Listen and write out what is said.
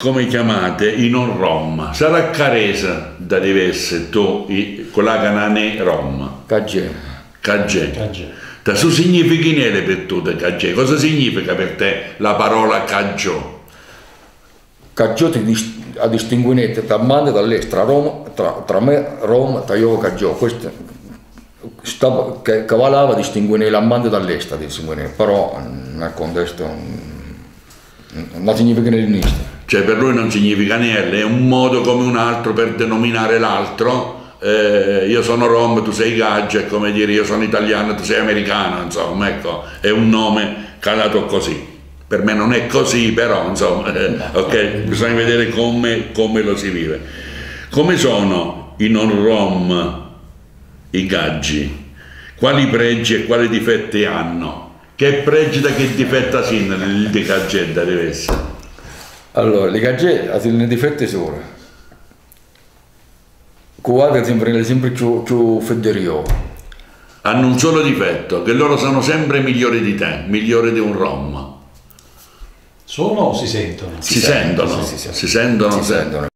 come chiamate i non rom? Sarà caresa da diverse tu, quella che non è rom? Cagè. Cagè. Cosa significa per tu cagè? Cosa significa per te la parola caggio? Caggio a distinguere tra me e dall'estero, tra me, Roma, tra io e Caggio. Questo che valava distinguere l'amante dall'estero, però nel contesto non significa niente. Cioè per lui non significa niente, è un modo come un altro per denominare l'altro. Io sono rom, tu sei Gaggio, è come dire io sono italiano, tu sei americano, insomma, ecco, è un nome calato così. Per me non è così, però, insomma, ok, bisogna vedere come lo si vive. Come sono i non rom, i Gaggi? Quali pregi e quali difetti hanno? Che pregi da che difetta sin il di Gaggetta deve essere? Allora, le Gaggette hanno difetti solo. Cuore sempre più federio. Hanno un solo difetto, che loro sono sempre migliori di te, migliori di un rom. Sono o si sentono? Si sentono.